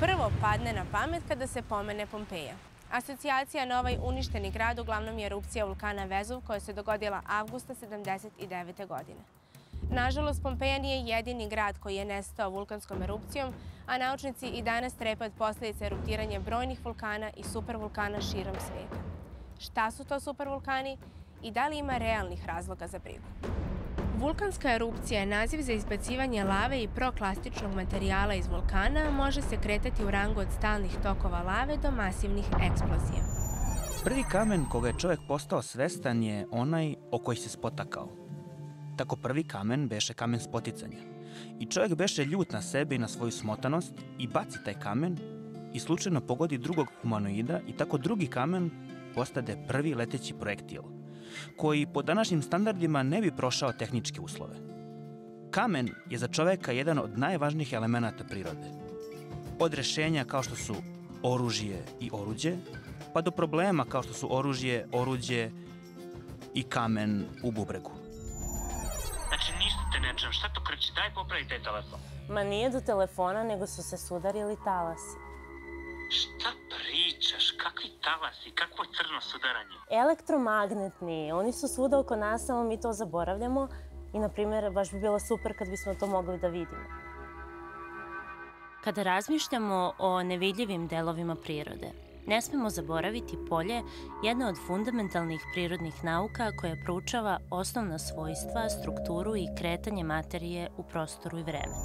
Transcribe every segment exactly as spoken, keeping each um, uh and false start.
prvo padne na pamet kada se pomene Pompeja? Asocijacija na ovaj uništeni grad uglavnom je erupcija vulkana Vezuv koja se dogodila avgusta sedamdeset devete. godine. Nažalost, Pompeja nije jedini grad koji je nestao vulkanskom erupcijom, a naučnici i danas strepe od posljedica eruptiranja brojnih vulkana i supervulkana širom svijeta. Šta su to supervulkani i da li ima realnih razloga za brigu? Vulkanska erupcija je naziv za izbacivanje lave i proklastičnog materijala iz vulkana, može se kretati u rangu od stalnih tokova lave do masivnih eksplozija. Prvi kamen koga je čovjek postao svestan je onaj o koji se spotakao. Tako prvi kamen beše kamen spoticanja. I čovjek beše ljut na sebe i na svoju smotanost i baci taj kamen i slučajno pogodi drugog humanoida i tako drugi kamen postade prvi leteći projektil, koji po današnjim standardima ne bi prošao tehničke uslove. Kamen je za čoveka jedan od najvažnijih elemenata prirode. Od rešenja kao što su oružje i oruđe, pa do problema kao što su oružje, oruđe i kamen u bubregu. Znači, ništa te ne čujem. Šta to krči? Daj popravi taj telefon. Ma nije do telefona, nego su se sudarili talasi. Šta pričaš? Kakvi talasi? Kakvo crno sudaranje? Elektromagnetni. Oni su svuda oko nas, samo mi to zaboravljamo. I, na primjer, baš bi bilo super kad bismo to mogli da vidimo. Kada razmišljamo o nevidljivim delovima prirode, ne smemo zaboraviti polje, jedna od fundamentalnih prirodnih nauka koja proučava osnovna svojstva, strukturu i kretanje materije u prostoru i vremenu.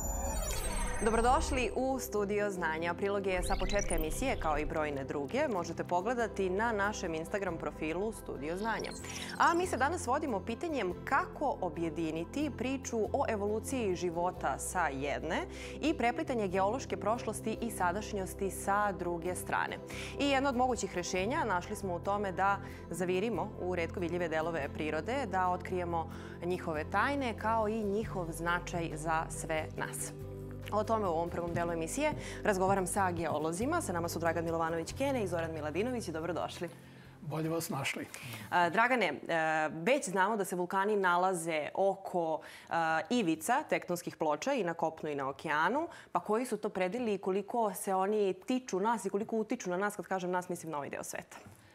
Dobrodošli u Studio znanja. Priloge sa početka emisije, kao i brojne druge, možete pogledati na našem Instagram profilu Studio znanja. A mi se danas vodimo pitanjem kako objediniti priču o evoluciji života sa jedne i preplitanje geološke prošlosti i sadašnjosti sa druge strane. I jedno od mogućih rešenja našli smo u tome da zavirimo u retko vidljive delove prirode, da otkrijemo njihove tajne kao i njihov značaj za sve nas. O tome u ovom prvom delu emisije razgovaram sa geolozima. Sa nama su Dragan Milovanović-Kene i Zoran Miladinović. Dobrodošli. Bolje vas našli. Dragane, već znamo da se vulkani nalaze oko ivica tektonskih ploča i na kopnu i na okeanu. Pa koji su to predeli i koliko se oni tiču nas i koliko utiču na nas, kad kažem nas, mislim na ovaj deo sveta?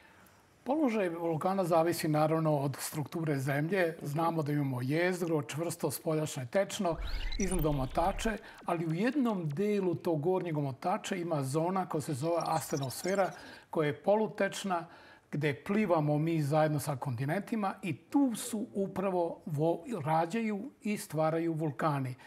Položaj vulkana zavisi naravno od strukture zemlje. Znamo da imamo jezgro, čvrsto, spoljašno tečno, iznad omotače, ali u jednom delu tog gornjeg omotača ima zona koja se zove astenosfera, koja je polutečna, gde plivamo mi zajedno sa kontinentima i tu su upravo rađaju i stvaraju vulkani.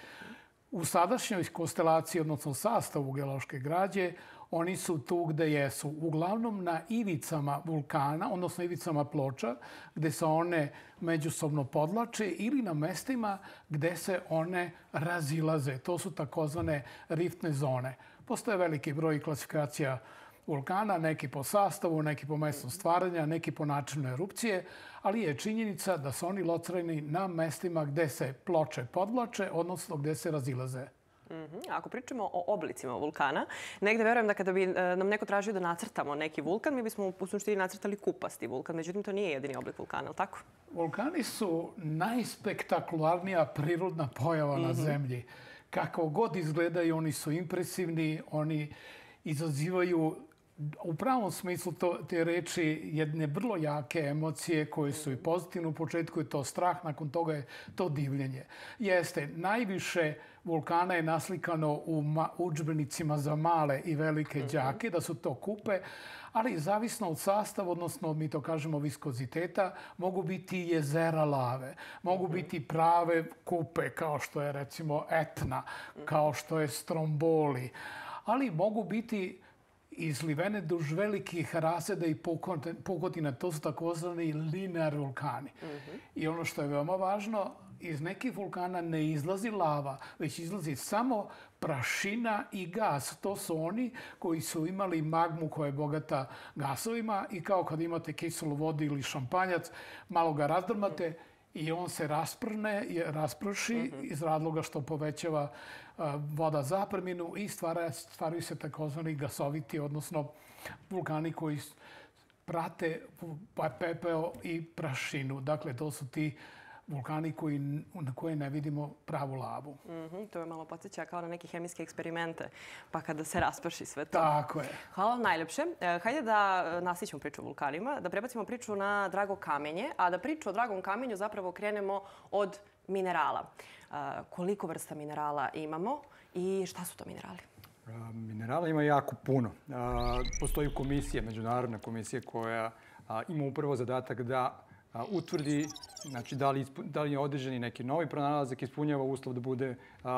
U sadašnjoj konstelaciji, odnosno sastavu geološke građe, oni su tu gde jesu. Uglavnom na ivicama vulkana, odnosno ivicama ploča, gde se one međusobno podlače ili na mestima gde se one razilaze. To su takozvane riftne zone. Postoje veliki broj klasifikacija vulkana, neki po sastavu, neki po mestu stvaranja, neki po načinu erupcije, ali je činjenica da su oni locirani na mestima gde se ploče podvlače, odnosno gde se razilaze. Ako pričamo o oblicima vulkana, negde verujem da kada bi nam neko tražio da nacrtamo neki vulkan, mi bismo u suštini nacrtali kupasti vulkan. Međutim, to nije jedini oblik vulkana, ali tako? Vulkani su najspektakularnija prirodna pojava na zemlji. Kako god izgledaju, oni su impresivni, oni izazivaju u pravom smislu te reči jedne vrlo jake emocije koje su i pozitivne. U početku je to strah, nakon toga je to divljenje. Jeste, najviše vulkana je naslikano u udžbenicima za male i velike đake, da su to kupe, ali zavisno od sastava, odnosno mi to kažemo viskoziteta, mogu biti jezera lave, mogu biti prave kupe kao što je recimo Etna, kao što je Stromboli, ali mogu biti izlivene duž velikih raseda i pukotina. To su takozvani linearni vulkani. I ono što je veoma važno, iz nekih vulkana ne izlazi lava, već izlazi samo prašina i gas. To su oni koji su imali magmu koja je bogata gasovima i kao kad imate kiselu vodu ili šampanjac, malo ga razdrmate i on se rasprne, rasprši iz razloga što povećava voda zapreminu i stvaraju se takozvani gasoviti, odnosno vulkani koji prate pepeo i prašinu. Dakle, to su ti vulkani koji, na koje ne vidimo pravu lavu. Mm-hmm, to je malo podsjeća kao na neke hemijske eksperimente, pa kada se rasprši sve to. Tako je. Hvala vam najlepše. E, hajde da nastavimo priču o vulkanima, da prebacimo priču na drago kamenje, a da priču o dragom kamenju zapravo krenemo od minerala. E, koliko vrsta minerala imamo i šta su to minerali? Minerala ima jako puno. Postoji komisija, međunarodna komisija koja ima upravo zadatak da utvrdi znači, da, li, da li je određeni neki novi pronalazak ispunjava uslov da bude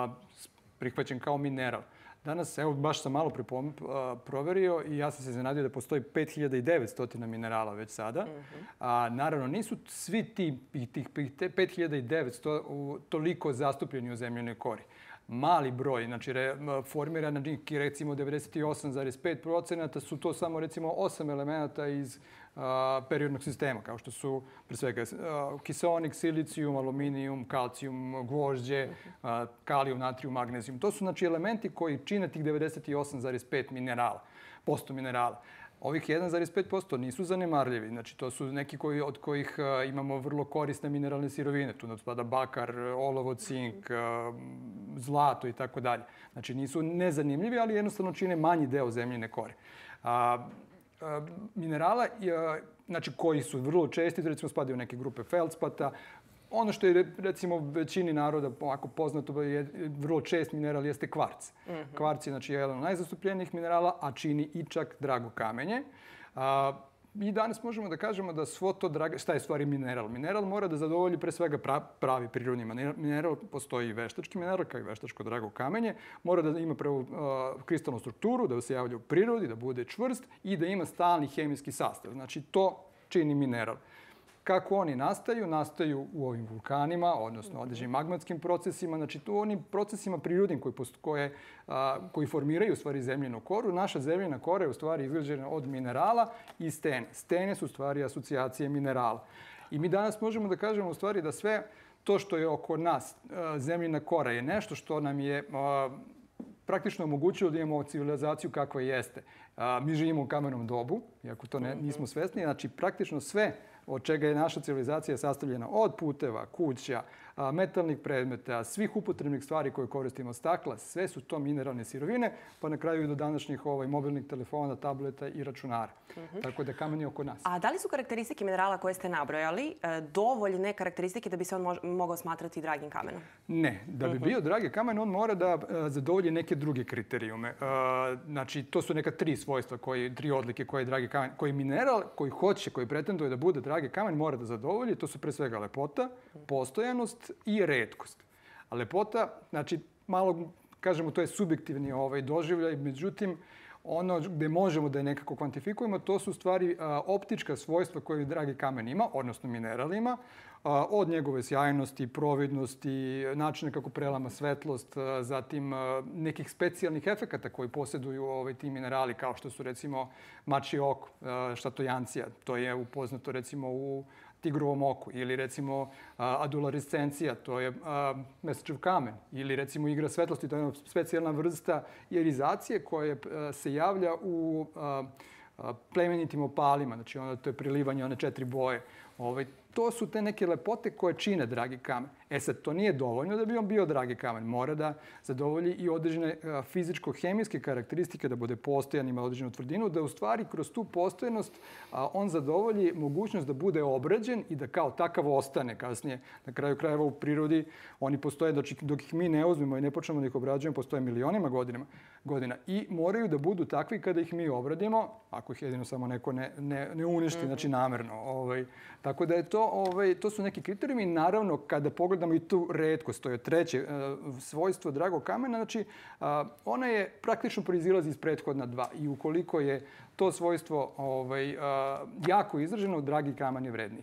prihvaćen kao mineral. Danas, evo, baš sam malo proverio i ja sam se iznenadio da postoji pet hiljada devetsto minerala već sada. Uh-huh. A, naravno, nisu svi ti, tih pet hiljada devetsto toliko zastupljeni u zemljenoj kori. Mali broj, znači formira na neki recimo devedeset osam zarez pet procenata su to samo recimo osam elemenata iz a, periodnog sistema, kao što su pre svega a, kiseonik, silicijum, aluminijum, kalcijum, gvožđe, a, kalijum, natrijum, magnezijum. To su znači elementi koji čine tih devedeset osam zarez pet minerala, posto minerala. Ovih jedan zarez pet posto nisu zanemarljivi. Znači, to su neki koji, od kojih a, imamo vrlo korisne mineralne sirovine. Tu spada bakar, olovo, cink, a, zlato i tako dalje. Znači, nisu nezanimljivi, ali jednostavno čine manji deo zemljine kore. A, a, minerala, a, znači, koji su vrlo česti, recimo spadaju neke grupe feldspata. Ono što je, recimo, većini naroda ovako poznato je vrlo čest mineral jeste kvarc. Mm-hmm. Kvarc je znači, jedan od najzastupljenijih minerala, a čini i čak drago kamenje. A, I danas možemo da kažemo da svo to drago... Šta je stvari mineral? Mineral mora da zadovolji pre svega pravi prirodni mineral. Postoji i veštački mineral, kao i veštačko drago kamenje. Mora da ima prvo uh, kristalnu strukturu, da se javlja u prirodi, da bude čvrst i da ima stalni hemijski sastav. Znači, to čini mineral. Kako oni nastaju? Nastaju u ovim vulkanima, odnosno određenim magmatskim procesima. Znači, tu onim procesima prirodnim koji, koje, a, koji formiraju u stvari zemljenu koru. Naša zemljena kora je u stvari izgrađena od minerala i stene. Stene su u stvari asocijacije minerala. I mi danas možemo da kažemo u stvari da sve to što je oko nas, a, zemljena kora, je nešto što nam je a, praktično omogućilo da imamo civilizaciju kakva jeste. A, mi živimo u kamenom dobu, iako to ne, nismo svesni. Znači, praktično sve od čega je naša civilizacija sastavljena od puteva, kuća, metalnih predmeta, svih upotrebnih stvari koje koristimo, stakla, sve su to mineralne sirovine, pa na kraju i do današnjih ovaj, mobilnih telefona, tableta i računara. Uh-huh. Tako da kamen je oko nas. A da li su karakteristike minerala koje ste nabrojali dovoljne karakteristike da bi se on mož, mogao smatrati dragim kamenom? Ne. Da bi uh-huh. bio dragi kamen, on mora da zadovolji neke druge kriterijume. Znači, to su neka tri svojstva, koji, tri odlike koje je dragi kamen. Koji mineral, koji hoće, koji pretenduje da bude dragi kamen, mora da zadovolji. To su pre svega lepota, postojanost i retkost. A lepota, znači, malo, kažemo, to je subjektivni ovaj, doživljaj, međutim, ono gde možemo da je nekako kvantifikujemo, to su stvari a, optička svojstva koje dragi kamen ima, odnosno mineral ima, a, od njegove sjajnosti, providnosti, načina kako prelama svetlost, a, zatim a, nekih specijalnih efekata koji posjeduju ovaj, ti minerali, kao što su recimo mačje oko, a, šatojancija. To je upoznato recimo u tigrovom oku, ili recimo adulariscencija, to je a, mesečev kamen, ili recimo igra svetlosti, to je jedna specijalna vrsta ionizacije koja a, se javlja u a, a, plemenitim opalima, znači ono, to je prilivanje one četiri boje. Ovaj, to su te neke lepote koje čine dragi kamen. E sad, to nije dovoljno da bi on bio dragi kamen. Mora da zadovolji i određene fizičko-hemijske karakteristike, da bude postojan, ima određenu tvrdinu, da u stvari kroz tu postojanost a, on zadovolji mogućnost da bude obrađen i da kao takav ostane kasnije. Na kraju krajeva u prirodi oni postoje, dok, dok ih mi ne uzmemo i ne počnemo da ih obrađujemo, postoje milionima godinama, godina. I moraju da budu takvi kada ih mi obradimo, ako ih jedino samo neko ne, ne, ne uništi, znači namerno. Ovaj, tako da je to, ovaj, to su neki kriterijumi. Naravno, kada pogledamo i tu retkost, to je treće uh, svojstvo dragog kamena, znači uh, ona je praktično proizilazi iz prethodna dva. I ukoliko je to svojstvo ovaj, uh, jako izraženo, dragi kamen je vredniji.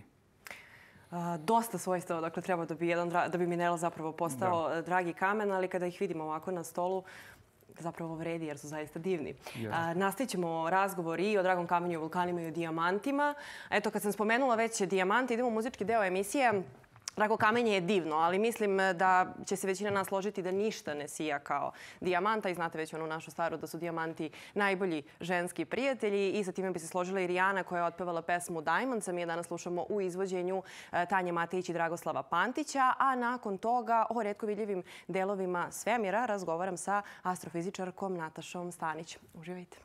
A, dosta svojstava, dakle, treba da bi, jedan, da bi mineral zapravo postao da. dragi kamen, ali kada ih vidimo ovako na stolu, zapravo vredi jer su zaista divni. Yeah. Nastavit ćemo razgovor i o dragom kamenju, o vulkanima i o dijamantima. Eto, kad sam spomenula već dijamante, idemo u muzički deo emisije. Drago kamenje je divno, ali mislim da će se većina nas složiti da ništa ne sija kao dijamanta i znate već onu našu staru da su dijamanti najbolji ženski prijatelji i sa time bi se složila i Rijana koja je otpevala pesmu Diamonds, a mi je danas slušamo u izvođenju Tanje Matejić i Dragoslava Pantića, a nakon toga o retko vidljivim delovima svemira razgovaram sa astrofizičarkom Natašom Stanić. Uživajte.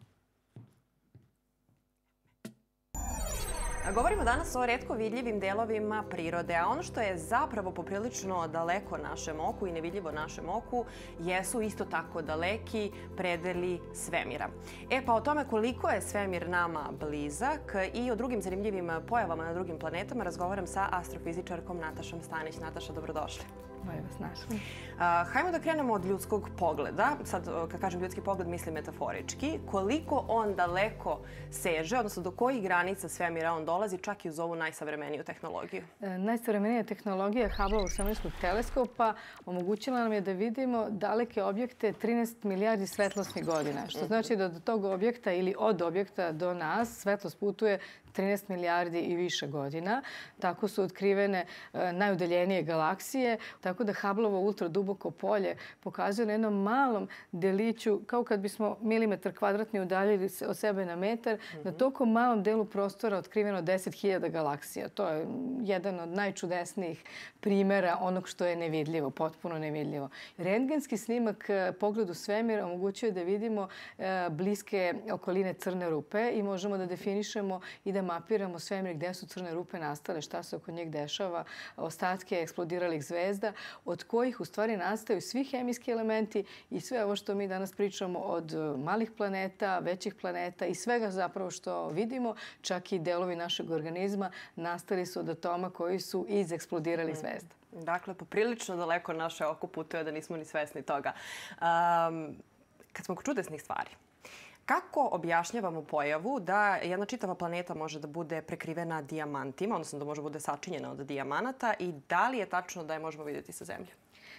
Govorimo danas o retko vidljivim delovima prirode, a ono što je zapravo poprilično daleko našem oku i nevidljivo našem oku jesu isto tako daleki predeli svemira. E pa o tome koliko je svemir nama blizak i o drugim zanimljivim pojavama na drugim planetama razgovaram sa astrofizičarkom Natašom Stanić. Nataša, dobrodošli. Bolje vas našli. Hajmo da krenemo od ljudskog pogleda. Sad, kad kažem ljudski pogled, mislim metaforički. Koliko on daleko seže, odnosno do kojih granica svemira on dolazi, čak i uz ovu najsavremeniju tehnologiju? Najsavremenija tehnologija Hubbleovog svemirskog teleskopa omogućila nam je da vidimo daleke objekte trinaest milijardi svetlosnih godina. Što znači da do tog objekta ili od objekta do nas svetlost putuje trinaest milijardi i više godina. Tako su otkrivene najudaljenije galaksije. Tako da Hubbleovo ultraduboko polje pokazuje na jednom malom deliću, kao kad bismo milimetar kvadratni udaljili od sebe na metar, na toliko malom delu prostora otkriveno deset hiljada galaksija. To je jedan od najčudesnijih primjera onog što je nevidljivo, potpuno nevidljivo. Rentgenski snimak pogled u svemir omogućuje da vidimo bliske okoline crne rupe i možemo da definišemo i da mapiramo svemir gde su crne rupe nastale, šta se oko njih dešava, ostatke eksplodiralih zvezda, od kojih u stvari nastaju svi hemijski elementi i sve ovo što mi danas pričamo od malih planeta, većih planeta i svega zapravo što vidimo, čak i delovi našeg organizma nastali su od atoma koji su iz eksplodiralih zvezda. Dakle, poprilično daleko naše oko putuje da nismo ni svesni toga. Um, kad smo kod čudesnih stvari, kako objašnjavamo pojavu da jedna čitava planeta može da bude prekrivena dijamantima, odnosno da može da bude sačinjena od dijamanata i da li je tačno da je možemo vidjeti sa Zemlje?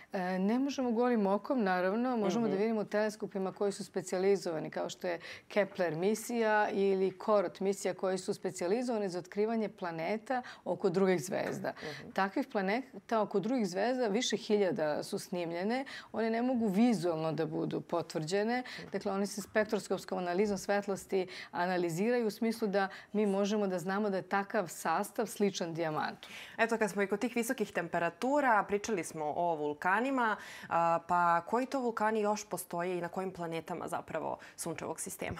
Ne možemo golim okom, naravno. Možemo da vidimo teleskopima koji su specijalizovani, kao što je Kepler misija ili Korot misija, koji su specijalizovani za otkrivanje planeta oko drugih zvezda. Takvih planeta oko drugih zvezda više hiljada su snimljene. One ne mogu vizualno da budu potvrđene. Dakle, oni se spektroskopskom analizom svetlosti analiziraju u smislu da mi možemo da znamo da je takav sastav sličan dijamantu. Eto, kad smo i kod tih visokih temperatura, pričali smo o vulkanima. Pa koji to vulkani još postoje i na kojim planetama zapravo sunčevog sistema?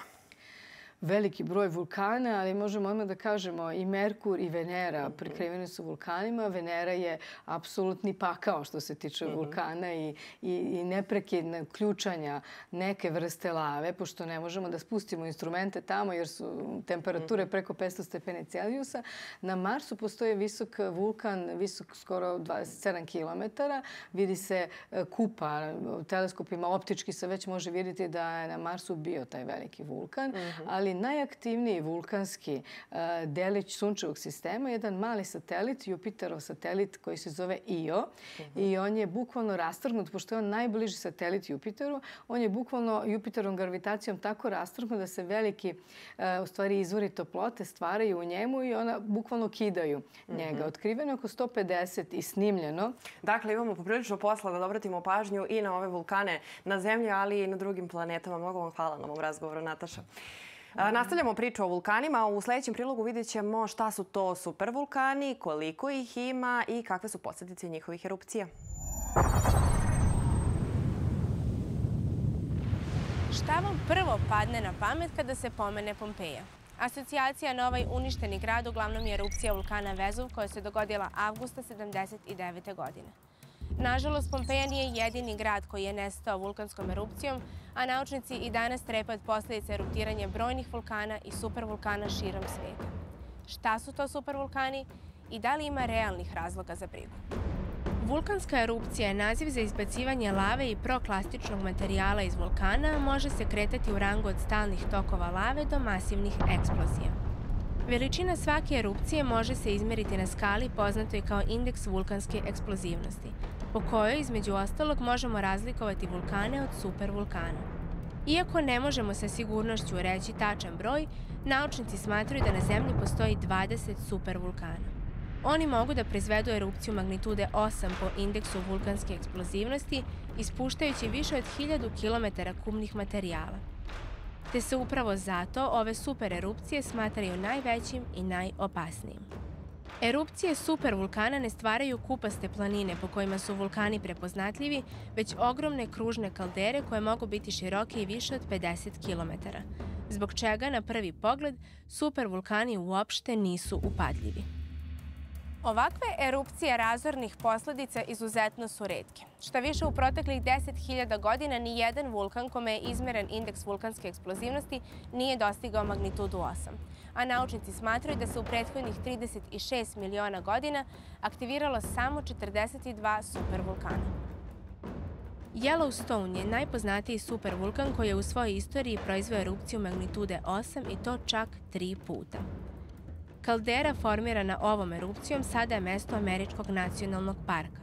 Veliki broj vulkana, ali možemo odmah da kažemo i Merkur i Venera prekriveni su vulkanima. Venera je apsolutni pakao što se tiče vulkana i, i, i neprekidne ključanja neke vrste lave, pošto ne možemo da spustimo instrumente tamo jer su temperature preko petsto stepeni Celzijusa. Na Marsu postoji visok vulkan, visok skoro dvadeset sedam kilometara. Vidi se kupa. Teleskopima optički se već može vidjeti da je na Marsu bio taj veliki vulkan, ali najaktivniji vulkanski delić sunčevog sistema je jedan mali satelit, Jupiterov satelit koji se zove Io. I on je bukvalno rastrgnut, pošto je on najbliži satelit Jupiteru, on je bukvalno Jupiterovom gravitacijom tako rastrgnut da se veliki u stvari izvori toplote stvaraju u njemu i ona bukvalno kidaju njega. Otkriveno je oko sto pedeset i snimljeno. Dakle, imamo poprilično posla da obratimo pažnju i na ove vulkane na Zemlji, ali i na drugim planetama. Mnogo vam hvala na ovom razgovoru, Nataša. Nastavljamo priču o vulkanima. U sljedećem prilogu vidjet ćemo šta su to supervulkani, koliko ih ima i kakve su posljedice njihovih erupcija. Šta vam prvo padne na pamet kada se pomene Pompeja? Asocijacija na ovaj uništeni grad uglavnom je erupcija vulkana Vezuv koja se dogodila avgusta sedamdeset devete. godine. Nažalost, Pompeja nije jedini grad koji je nestao vulkanskom erupcijom, a naučnici i danas strepe od posljedica eruptiranja brojnih vulkana i supervulkana širom svijeta. Šta su to supervulkani i da li ima realnih razloga za brigu? Vulkanska erupcija je naziv za izbacivanje lave i proklastičnog materijala iz vulkana, može se kretati u rangu od stalnih tokova lave do masivnih eksplozija. Veličina svake erupcije može se izmeriti na skali poznatoj kao indeks vulkanske eksplozivnosti, po kojoj, između ostalog, možemo razlikovati vulkane od supervulkana. Iako ne možemo sa sigurnošću reći tačan broj, naučnici smatraju da na Zemlji postoji dvadeset supervulkana. Oni mogu da proizvedu erupciju magnitude osam po indeksu vulkanske eksplozivnosti, ispuštajući više od hiljadu kilometara kubnih materijala. Te se upravo zato ove supererupcije smatraju najvećim i najopasnijim. Erupcije supervulkana ne stvaraju kupaste planine po kojima su vulkani prepoznatljivi, već ogromne kružne kaldere koje mogu biti široke i više od pedeset kilometara, zbog čega na prvi pogled supervulkani uopšte nisu upadljivi. Ovakve erupcije razornih posledica izuzetno su retke. Šta više, u proteklih deset hiljada godina ni jedan vulkan kome je izmeren indeks vulkanske eksplozivnosti nije dostigao magnitudu osam, a naučnici smatraju da se u prethodnih trideset šest miliona godina aktiviralo samo četrdeset dva supervulkana. Yellowstone je najpoznatiji supervulkan koji je u svojoj istoriji proizveo erupciju magnitude osam i to čak tri puta. Kaldera formirana ovom erupcijom sada je mesto Američkog nacionalnog parka.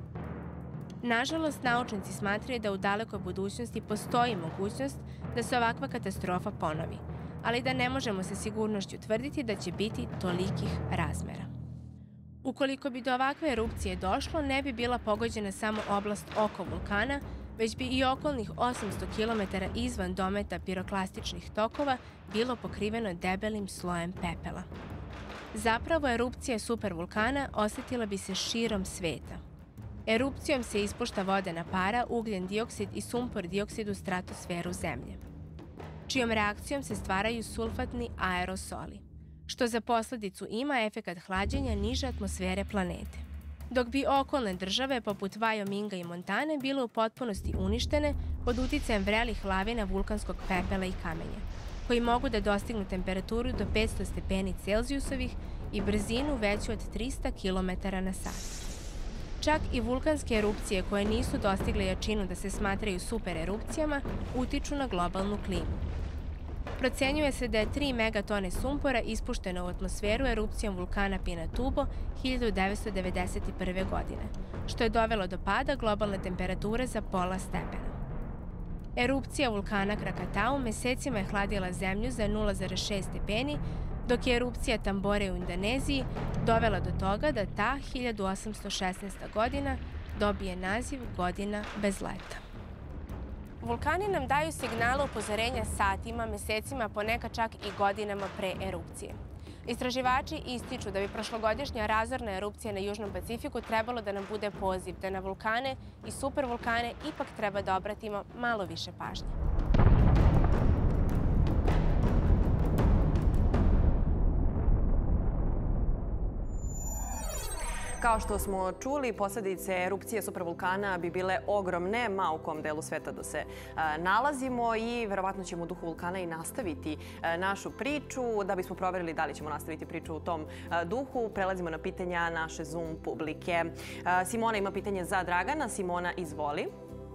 Nažalost, naučnici smatraju da u dalekoj budućnosti postoji mogućnost da se ovakva katastrofa ponovi, ali da ne možemo sa sigurnošću tvrditi da će biti tolikih razmera. Ukoliko bi do ovakve erupcije došlo, ne bi bila pogođena samo oblast oko vulkana, već bi i okolnih osamsto kilometara izvan dometa piroklastičnih tokova bilo pokriveno debelim slojem pepela. Zapravo, erupcija supervulkana osetila bi se širom sveta. Erupcijom se ispušta vodena para, ugljen dioksid i sumpor dioksid u stratosferu Zemlje, čijom reakcijom se stvaraju sulfatni aerosoli, što za posledicu ima efekat hlađenja niže atmosfere planete. Dok bi okolne države, poput Wyominga i Montane, bile u potpunosti uništene pod uticajem vrelih lavina vulkanskog pepela i kamenja, koji mogu da dostignu temperaturu do petsto stepeni Celzijusovih i brzinu veću od trista kilometara na sat. Čak i vulkanske erupcije koje nisu dostigle jačinu da se smatraju supererupcijama utiču na globalnu klimu. Procenjuje se da je tri megatone sumpora ispušteno u atmosferu erupcijom vulkana Pinatubo hiljadu devetsto devedeset prve. godine, što je dovelo do pada globalne temperature za pola stepena. Erupcija vulkana Krakatau mesecima je hladila zemlju za nula zarez šest stepeni, dok je erupcija Tambore u Indoneziji dovela do toga da ta hiljadu osamsto šesnaesta. godina dobije naziv Godina bez leta. Vulkani nam daju signale upozorenja satima, mesecima, ponekad čak i godinama pre erupcije. Istraživači ističu da bi prošlogodišnja razorna erupcija na Južnom Pacifiku trebalo da nam bude poziv da na vulkane i supervulkane ipak treba da obratimo malo više pažnje. Kao što smo čuli, posledice erupcije supervulkana bi bile ogromne, ma u kom delu sveta da se nalazimo, i verovatno ćemo u duhu vulkana i nastaviti našu priču. Da bismo proverili da li ćemo nastaviti priču u tom duhu, prelazimo na pitanja naše Zoom publike. Simona ima pitanje za Dragana. Simona, izvoli.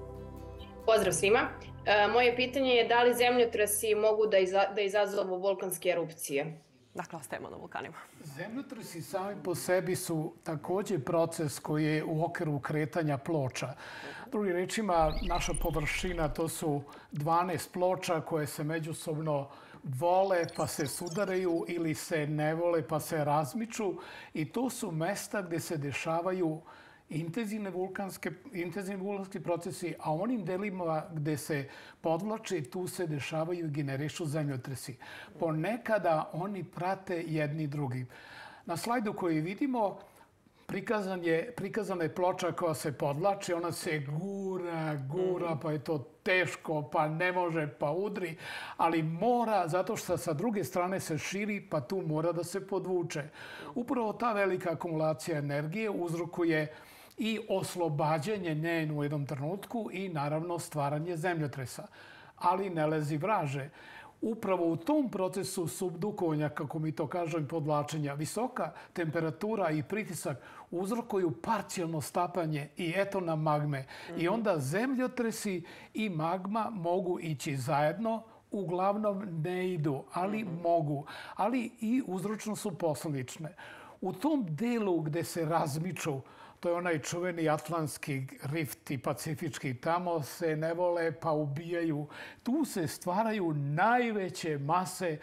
Pozdrav svima. Moje pitanje je da li zemljotresi mogu da izazovu vulkanske erupcije? Dakle, ostajemo na vulkanima. Zemljotresi sami po sebi su također proces koji je u okviru kretanja ploča. Drugim rečima, naša površina to su dvanaest ploča koje se međusobno vole pa se sudaraju ili se ne vole pa se razmiču, i to su mesta gdje se dešavaju intenzivne vulkanske, intenzivni vulkanski procesi, a onim delima gde se podvlače, tu se dešavaju i generišu zemljotresi. Ponekada oni prate jedni drugi. Na slajdu koji vidimo prikazan je, prikazana je ploča koja se podvlači, ona se gura, gura, pa je to teško, pa ne može, pa udri, ali mora, zato što sa druge strane se širi, pa tu mora da se podvuče. Upravo ta velika akumulacija energije uzrokuje i oslobađanje njenu u jednom trenutku i naravno stvaranje zemljotresa. Ali ne lezi vraže. Upravo u tom procesu subdukovanja, kako mi to kažem, podvlačenja, visoka temperatura i pritisak uzrokuju parcijalno stapanje i etona magme. I onda zemljotresi i magma mogu ići zajedno, uglavnom ne idu, ali mogu. Ali i uzročno su posledične. U tom delu gde se razmiču, to je onaj čuveni atlantski rift i pacifički, tamo se ne vole pa ubijaju. Tu se stvaraju najveće mase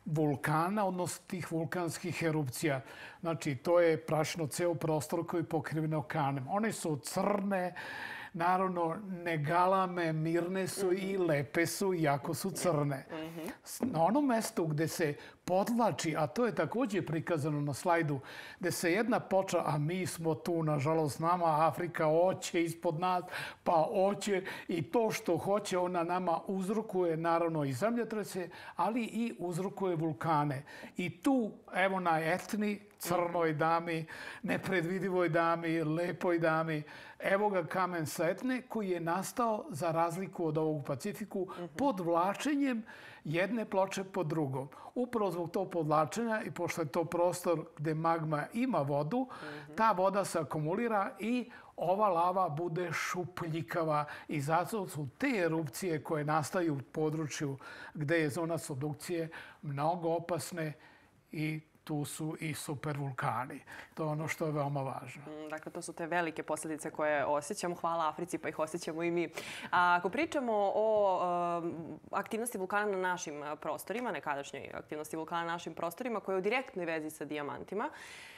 vulkana, odnosno tih vulkanskih erupcija. Znači, to je prašno ceo prostor koji je pokriven okeanom. One su crne, naravno, ne galame, mirne su i lepe su, iako su crne. Na onom mestu gde se podvlači, a to je također prikazano na slajdu, gde se jedna ploča, a mi smo tu, nažalost, nama Afrika hoće ispod nas, pa hoće i to što hoće, ona nama uzrokuje, naravno, i zemljotrese, ali i uzrokuje vulkane. I tu, evo na Etni, crnoj dami, nepredvidivoj dami, lepoj dami, evo ga kamen sa Etne koji je nastao, za razliku od ovog u Pacifiku, pod vlačenjem jedne ploče po drugom. Upravo zbog tog podvlačenja i pošto je to prostor gde magma ima vodu, ta voda se akumulira i ova lava bude šupljikava i zato su te erupcije koje nastaju u području gde je zona subdukcije mnogo opasne i tu su i supervulkani. To je ono što je veoma važno. Dakle, to su te velike posljedice koje osjećamo. Hvala Africi, pa ih osjećamo i mi. A ako pričamo o aktivnosti vulkana na našim prostorima, nekadašnjoj aktivnosti vulkana na našim prostorima, koja je u direktnoj vezi sa dijamantima,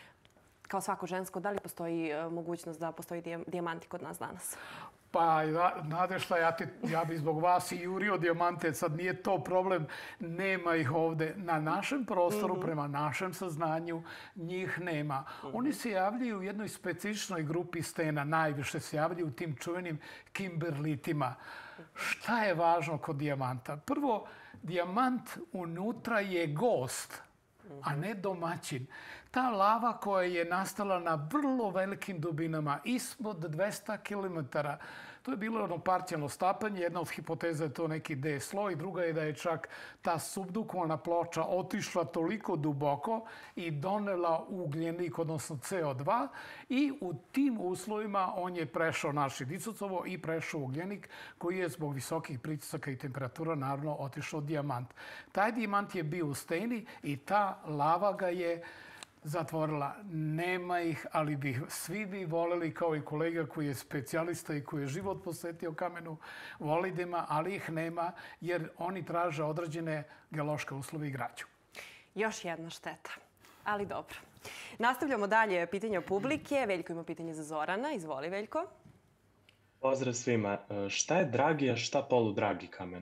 kao svako žensko, da li postoji mogućnost da postoji dijamanti kod nas danas? Pa, znate šta, ja, ja bi zbog vas i jurio dijamante. Sad nije to problem, nema ih ovde. Na našem prostoru, mm-hmm. prema našem saznanju, njih nema. Mm-hmm. Oni se javljaju u jednoj specifičnoj grupi stena. Najviše se javljaju u tim čuvenim kimberlitima. Šta je važno kod dijamanta? Prvo, dijamant unutra je gost, a ne domaćin. Ta lava koja je nastala na vrlo velikim dubinama, ispod dvesta kilometara, to je bilo ono parcijalno stapanje. Jedna od hipoteza je to neki D sloj, druga je da je čak ta subdukovana ploča otišla toliko duboko i donela ugljenik, odnosno C O dva, i u tim uslovima on je prešao naši dicocovo i prešao ugljenik koji je zbog visokih pritisaka i temperatura naravno otišao dijamant. Taj dijamant je bio u steni i ta lava ga je zatvorila. Nema ih, ali bi svi bi voleli, kao i kolega koji je specijalista i koji je život posvetio kamenu volidima, ali ih nema jer oni traže određene geološke uslove i građu. Još jedna šteta, ali dobro. Nastavljamo dalje pitanja publike. Veljko ima pitanje za Zorana. Izvoli, Veljko. Pozdrav svima. Šta je dragi, a šta poludragi kamen?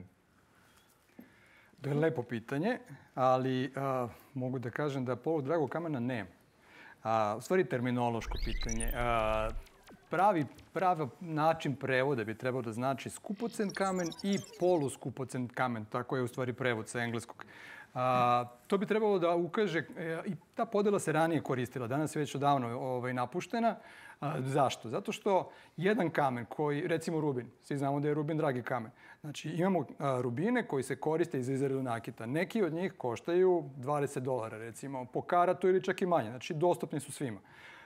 To je lepo pitanje, ali a, mogu da kažem da poludragog kamena nema. A, u stvari terminološko pitanje. A, pravi, pravi način prevoda bi trebao da znači skupocen kamen i poluskupocen kamen. Tako je u stvari prevod sa engleskog. A, to bi trebalo da ukaže, i ta podela se ranije koristila, danas je već odavno ovaj, napuštena. A, zašto? Zato što jedan kamen koji, recimo rubin, svi znamo da je rubin dragi kamen. Znači imamo a, rubine koji se koriste za izradu nakita. Neki od njih koštaju dvadeset dolara, recimo, po karatu ili čak i manje. Znači dostupni su svima.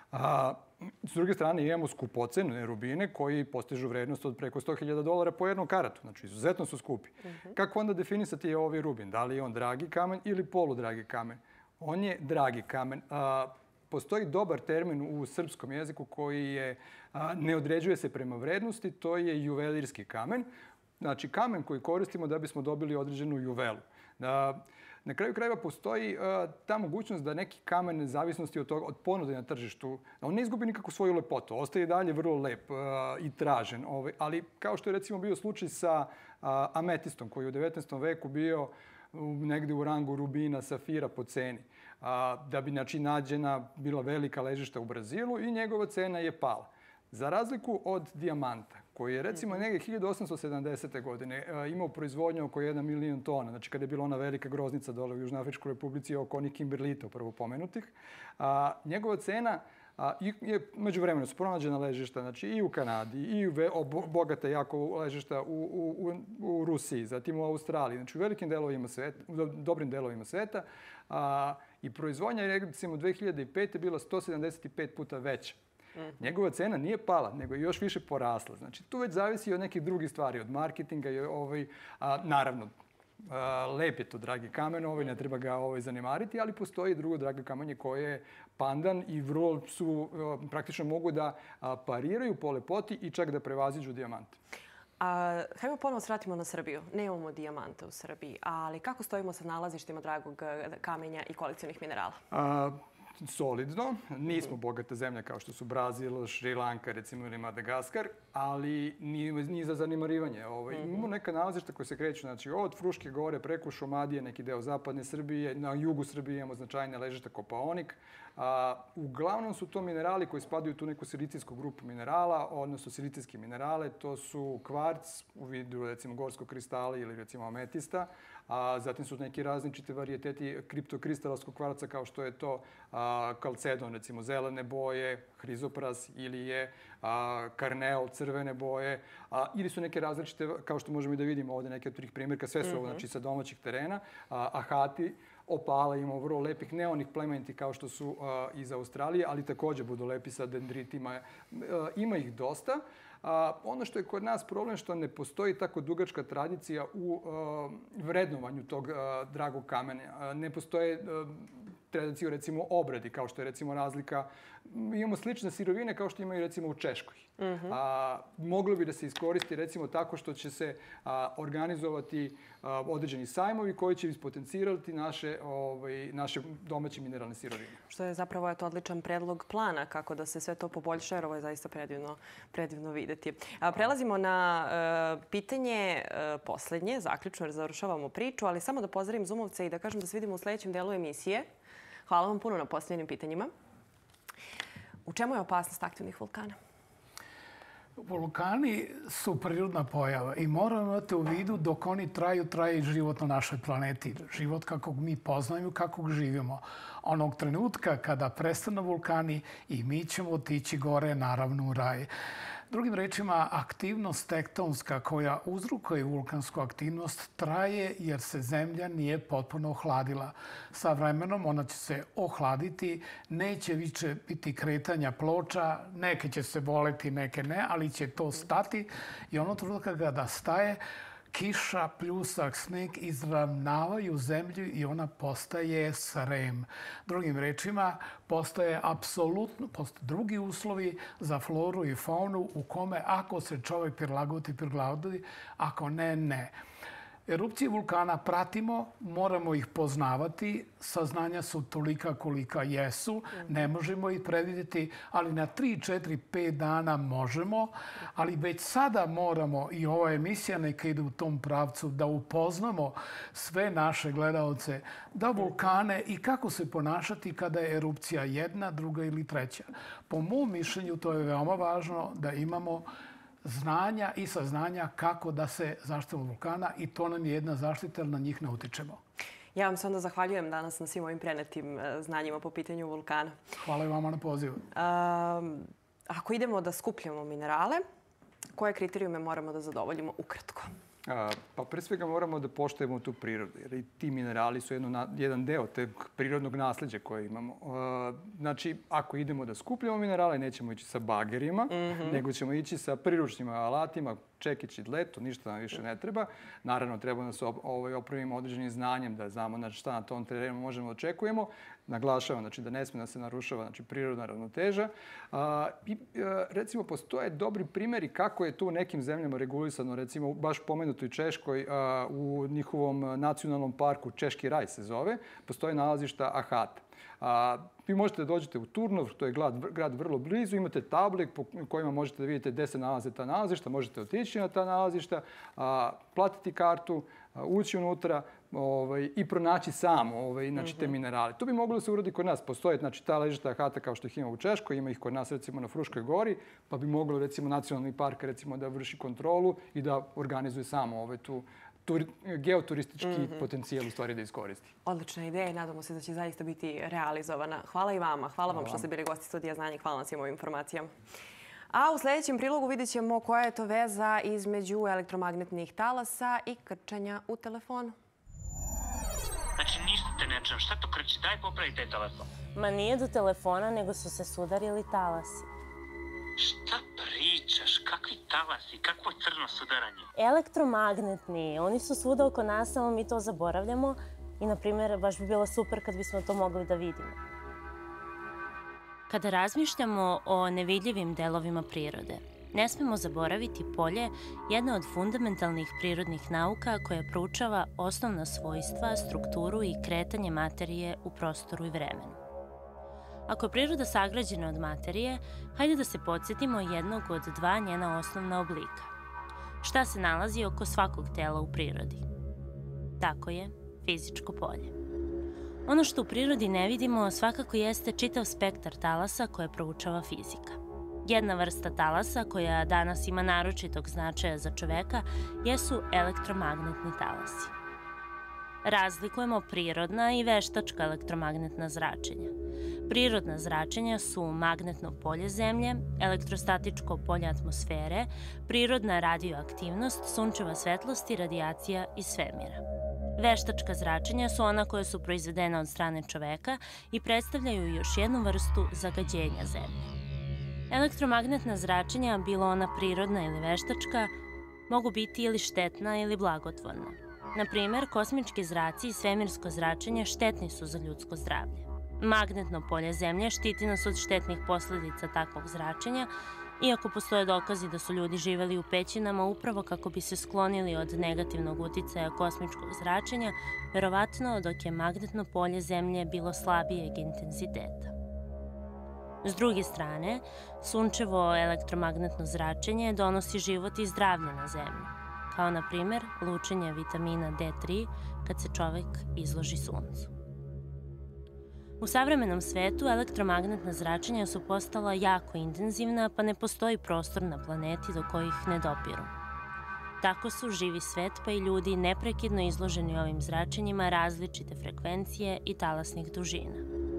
A, s druge strane imamo skupocene rubine koji postižu vrednost od preko sto hiljada dolara po jednom karatu. Znači izuzetno su skupi. Uh-huh. Kako onda definisati ovaj rubin? Da li je on dragi kamen ili poludragi kamen? On je dragi kamen. A, postoji dobar termin u srpskom jeziku koji je, a, ne određuje se prema vrednosti, to je juvelirski kamen. Znači kamen koji koristimo da bismo dobili određenu juvelu. A, Na kraju krajeva postoji uh, ta mogućnost da neki kamen nezavisnosti od, toga, od ponude na tržištu, da on ne izgubi nikakvu svoju lepotu. Ostaje dalje vrlo lep uh, i tražen. Ovaj, ali kao što je recimo bio slučaj sa uh, ametistom koji je u devetnaestom veku bio u, negde u rangu rubina, safira po ceni. Uh, da bi znači, nađena bila velika ležišta u Brazilu i njegova cena je pala. Za razliku od dijamanta, koji je recimo negdje hiljadu osamsto sedamdesete. godine imao proizvodnju oko jedan milion tona, znači kada je bila ona velika groznica dole u Južnoafričkoj republici oko onih kimberlita upravo pomenutih, a, njegova cena a, je međuvremeno su pronađena ležišta znači, i u Kanadi, i u ve, o, bogata jako ležišta u, u, u, u Rusiji, zatim u Australiji, znači u velikim delovima sveta, u dobrim delovima sveta. A, I proizvodnja je recimo dve hiljade pete. bila sto sedamdeset pet puta veća. Njegova cena nije pala, nego je još više porasla. Znači, tu već zavisi od nekih drugih stvari, od marketinga i ovaj, a, naravno, a, lep je to dragi kamen, ovaj, ne treba ga ovaj, zanemariti, ali postoji drugo drage kamenje koje je pandan i vrlo su, a, praktično mogu da a, pariraju po lepoti i čak da prevaziđu dijamante. A, hajmo ponovo se vratimo na Srbiju. Nemamo dijamante u Srbiji, ali kako stojimo sa nalazištima dragog kamenja i kolekcionih minerala? A, solidno. Nismo bogata zemlja kao što su Brazil, Šrilanka, recimo, ili Madagaskar, ali nije za zanemarivanje. Ovaj, mm-hmm. Imamo neka nalazišta koje se kreću, znači, od Fruške gore preko Šumadije, neki deo zapadne Srbije, na jugu Srbije imamo značajne ležišta Kopaonik. A, uglavnom su to minerali koji spadaju u tu neku silicijsku grupu minerala, odnosno silicijske minerale. To su kvarc u vidu, recimo, gorskog kristala ili, recimo, ametista. A zatim su neki različite varijeteti kriptokristalarskog kvarca kao što je to a, kalcedon, recimo zelene boje, hrizopras ili je a, karneol crvene boje, a, ili su neke različite, kao što možemo i da vidimo ovde neke od tih primjerka, sve su ovo, znači, sa domaćih terena, a, ahati, opala, imamo vrlo lepih neonih plemeniti kao što su a, iz Australije, ali također budu lepi sa dendritima. A, ima ih dosta. A, ono što je kod nas problem što ne postoji tako dugačka tradicija u a, vrednovanju tog a, dragog kamenja. A, ne postoje a, tradiciju, recimo, obradi, kao što je, recimo, razlika. Imamo slične sirovine kao što imaju, recimo, u Češkoj. Mm-hmm. A, moglo bi da se iskoristi, recimo, tako što će se a, organizovati a, određeni sajmovi koji će ispotencirati naše, ovaj, naše domaće mineralne sirovine. Što je zapravo je to odličan predlog plana kako da se sve to poboljša, jer ovo je zaista predivno, predivno videti. A, prelazimo na a, pitanje a, poslednje, zaključno, jer završavamo priču, ali samo da pozdravim Zumovce i da kažem da se vidimo u sledećem delu emisije. Hvala vam puno na postavljenim pitanjima. U čemu je opasnost aktivnih vulkana? Vulkani su prirodna pojava i moramo imati u vidu dok oni traju, traje i život na našoj planeti. Život kakvog mi poznajemo, kakvog živimo. Onog trenutka kada prestanu vulkani i mi ćemo otići gore, naravno u raj. Drugim rečima, aktivnost tektonska koja uzrokuje vulkansku aktivnost traje jer se zemlja nije potpuno ohladila. Sa vremenom ona će se ohladiti, neće više biti kretanja ploča, neke će se boleti, neke ne, ali će to stati i ono trenutka kada staje, kiša, pljusak, sneg izravnavaju zemlju i ona postaje srem. Drugim rečima, postoje apsolutno postoje drugi uslovi za floru i faunu u kome ako se čovjek prilagodi, prilagodi, ako ne, ne. Erupcije vulkana pratimo, moramo ih poznavati, saznanja su tolika kolika jesu, ne možemo ih predvidjeti, ali na tri, četiri, pet dana možemo, ali već sada moramo, i ova emisija neka ide u tom pravcu, da upoznamo sve naše gledalce, da vulkane i kako se ponašati kada je erupcija jedna, druga ili treća. Po mom mišljenju to je veoma važno da imamo znanja i saznanja kako da se zaštitimo vulkana i to nam je jedna zaštita, jer na njih ne utičemo. Ja vam se onda zahvaljujem danas na svim ovim prenetim znanjima po pitanju vulkana. Hvala i vama na pozivu. Um, ako idemo da skupljamo minerale, koje kriterijume moramo da zadovoljimo ukratko? A, pa pre svega moramo da poštujemo tu prirodu, jer i ti minerali su jedno, na, jedan deo te prirodnog nasljeđa koje imamo. A, znači, ako idemo da skupljamo minerale, nećemo ići sa bagerima, mm-hmm. nego ćemo ići sa priručnim alatima, čekić i dleto, ništa nam više ne treba. Naravno, treba da se ovaj, opravimo određenim znanjem, da znamo znači, šta na tom terenu možemo da očekujemo. Naglašavam znači, da ne smije da se narušava znači, prirodna ravnoteža. A, i, a, recimo, postoje dobri primjeri kako je to u nekim zemljama regulisano. Recimo, baš pomenutoj Češkoj, a, u njihovom nacionalnom parku, Češki raj se zove, postoje nalazišta ahata. A, vi možete da dođete u Turnov, to je grad, grad vrlo blizu, imate table po kojima možete da vidite gde se nalaze ta nalazišta, možete otići na ta nalazišta, a, platiti kartu, a, ući unutra ovaj, i pronaći sam ovaj, znači, te minerale. To bi moglo da se uradi kod nas. Postoje znači, ta ležišta ahata kao što ih ima u Češkoj, ima ih kod nas recimo na Fruškoj gori, pa bi moglo recimo nacionalni park recimo, da vrši kontrolu i da organizuje samo ovaj, tu Tur, geoturistički mm-hmm. potencijal u stvari da iskoristi. Odlična ideja i nadamo se da će zaista biti realizovana. Hvala i vama. Hvala vam što ste bili gosti Studija znanja. Hvala vam svim ovim informacijama. A u sljedećem prilogu vidjet ćemo koja je to veza između elektromagnetnih talasa i krčanja u telefonu. Znači ništa te ne čujem. Šta to krči? Daj popravi taj telefon. Ma nije do telefona, nego su se sudarili talasi. Šta pričaš? Kakvi talasi? Kakvo crno sudaranje? Elektromagnetni. Oni su svuda oko nas, samo mi to zaboravljamo. I, na primjer, baš bi bilo super kad bismo to mogli da vidimo. Kada razmišljamo o nevidljivim delovima prirode, Ne smemo zaboraviti polje jedne od fundamentalnih prirodnih nauka koja proučava osnovna svojstva, strukturu i kretanje materije u prostoru i vremenu. Ako je priroda sagrađena od materije, hajde da se podsjetimo jednog od dva njena osnovna oblika. Šta se nalazi oko svakog tela u prirodi? Tako je, fizičko polje. Ono što u prirodi ne vidimo svakako jeste čitav spektar talasa koje proučava fizika. Jedna vrsta talasa koja danas ima naročitog značaja za čoveka jesu elektromagnetni talasi. Razlikujemo prirodna i veštačka elektromagnetna zračenja. Prirodna zračenja su magnetno polje Zemlje, elektrostatičko polje atmosfere, prirodna radioaktivnost, sunčeva svetlost i radijacija iz svemira. Veštačka zračenja su ona koja su proizvedena od strane čoveka i predstavljaju još jednu vrstu zagađenja Zemlje. Elektromagnetna zračenja, bilo ona prirodna ili veštačka, mogu biti ili štetna ili blagotvorna. Na primer, kosmički zraci i svemirsko zračenje štetni su za ljudsko zdravlje. Magnetno polje Zemlje štiti nas od štetnih posledica takvog zračenja, iako postoje dokazi da su ljudi živeli u pećinama upravo kako bi se sklonili od negativnog uticaja kosmičkog zračenja, verovatno dok je magnetno polje Zemlje bilo slabijeg intenziteta. S druge strane, sunčevo elektromagnetno zračenje donosi život i zdravlje na Zemlji, kao na primer lučenje vitamina D tri kad se čovek izloži suncu. U savremenom svetu elektromagnetna zračenja su postala jako intenzivna, pa ne postoji prostor na planeti do kojih ne dopiru. Tako su živi svet pa i ljudi neprekidno izloženi ovim zračenjima različite frekvencije i talasnih dužina.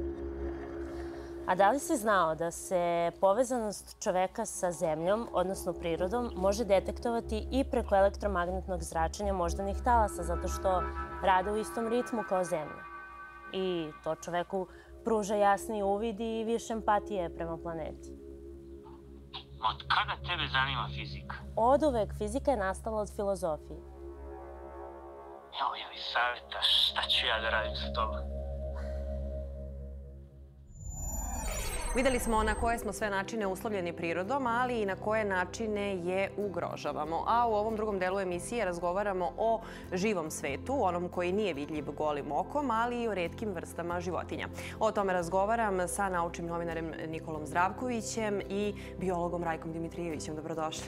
A da li si znao da se povezanost čoveka sa Zemljom, odnosno prirodom, može detektovati i preko elektromagnetnog zračenja moždanih talasa, zato što rade u istom ritmu kao Zemlja? I to čoveku pruža jasni uvid i više empatije prema planeti. Od kada tebe zanima fizika? Od uvek fizika je nastala od filozofije. Evo ja mi savjetaš, šta ću ja da radim sa tobom? Videli smo na koje smo sve načine uslovljeni prirodom, ali i na koje načine je ugrožavamo. A u ovom drugom delu emisije razgovaramo o živom svetu, onom koji nije vidljiv golim okom, ali i o retkim vrstama životinja. O tome razgovaram sa naučnim novinarem Nikolom Zdravkovićem i biologom Rajkom Dimitrijevićem. Dobrodošli.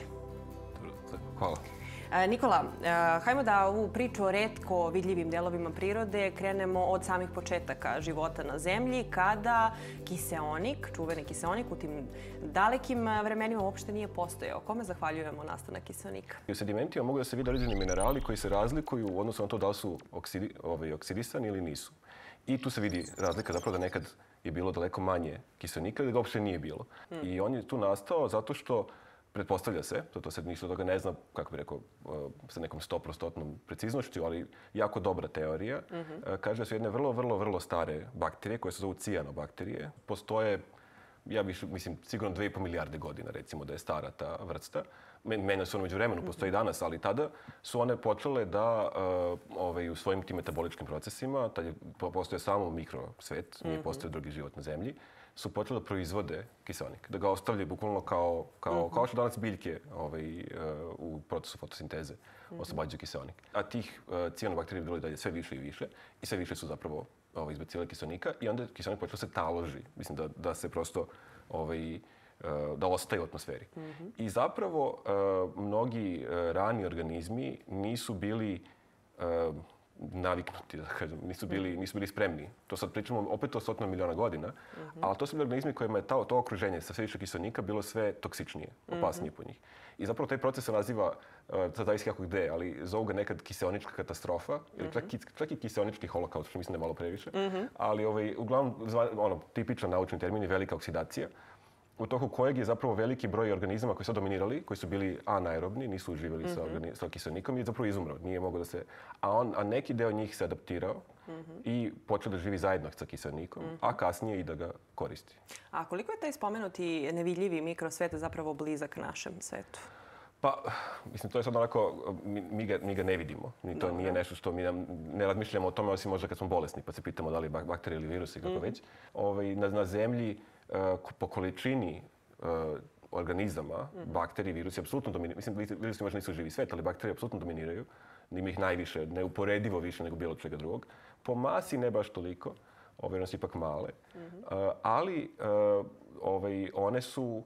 Hvala. Nikola, hajmo da ovu priču o retko vidljivim delovima prirode krenemo od samih početaka života na Zemlji, kada kiseonik, čuveni kiseonik u tim dalekim vremenima uopšte nije postojao. Kome zahvaljujemo nastanak kiseonika? U sedimentima mogu da se vide određeni minerali koji se razlikuju u odnosu na to da li su oksidi, ovaj, oksidisani ili nisu. I tu se vidi razlika zapravo da nekad je bilo daleko manje kiseonika ili da ga uopšte nije bilo. Hmm. I on je tu nastao zato što pretpostavlja se, to se ništa toga ne zna, kako bih rekao, sa nekom sto prostotnom preciznošću, ali jako dobra teorija. Mm-hmm. Kaže da su jedne vrlo, vrlo, vrlo stare bakterije, koje se zovu cijanobakterije. Postoje, ja bih, mislim, sigurno dve i po milijarde godina, recimo, da je stara ta vrsta. Menja se ono među vremenu, postoji danas, ali tada su one počele da ovaj, u svojim tim metaboličkim procesima, tad je postoje samo mikrosvet, nije postoje drugi život na Zemlji, su počeli da proizvode kiseonik, da ga ostavljaju bukvalno kao, kao, mm-hmm. kao što danas biljke ovaj, u procesu fotosinteze mm-hmm. oslobađaju kiseonik. A tih uh, cijanobakterija bilo dalje sve više i više i sve više su zapravo ovaj, izbacivali kiseonika i onda kiseonik počeo se taloži, mislim da, da se prosto ovaj, uh, da ostaje u atmosferi. Mm-hmm. I zapravo uh, mnogi uh, rani organizmi nisu bili uh, naviknuti, da kažem, nisu bili, nisu bili spremni. To sad pričamo opet o stotinama miliona godina, mm-hmm. ali to su bili organizmi kojima je to, to okruženje sa sve više kiseonika bilo sve toksičnije, opasnije mm-hmm. po njih. I zapravo taj proces se naziva, uh, sad zavisi kako gde, ali zovu ga nekad kiseonička katastrofa, mm-hmm. ili čak, čak i kiseonički holokaust, što mislim da je malo previše, mm-hmm. ali ovaj, uglavnom, ono, tipičan naučni termin je velika oksidacija, u toku kojeg je zapravo veliki broj organizama koji su dominirali, koji su bili anaerobni, nisu uživali mm-hmm. sa, organi- sa kiseonikom i je zapravo izumro. Nije mogao da se... A, on, a neki deo njih se adaptirao mm-hmm. i počeo da živi zajedno sa kiseonikom, mm-hmm. a kasnije i da ga koristi. A koliko je taj spomenuti nevidljivi mikrosvet zapravo blizak našem svetu? Pa, mislim, to je sad onako, mi, mi, ga, mi ga ne vidimo. Ni to Dobre. Nije nešto što mi nam, ne razmišljamo o tome, osim možda kad smo bolesni, pa se pitamo da li je bakterija ili virus i kako mm-hmm. već. Ovaj, na, na Zemlji, Uh, po količini uh, organizama, bakterije, virusi, apsolutno dominiraju. Mislim, virusi možda nisu živi svet, ali bakterije apsolutno dominiraju. Ima ih najviše, neuporedivo više nego bilo čega drugog. Po masi ne baš toliko, ove one su ipak male. Ali ovaj, one su...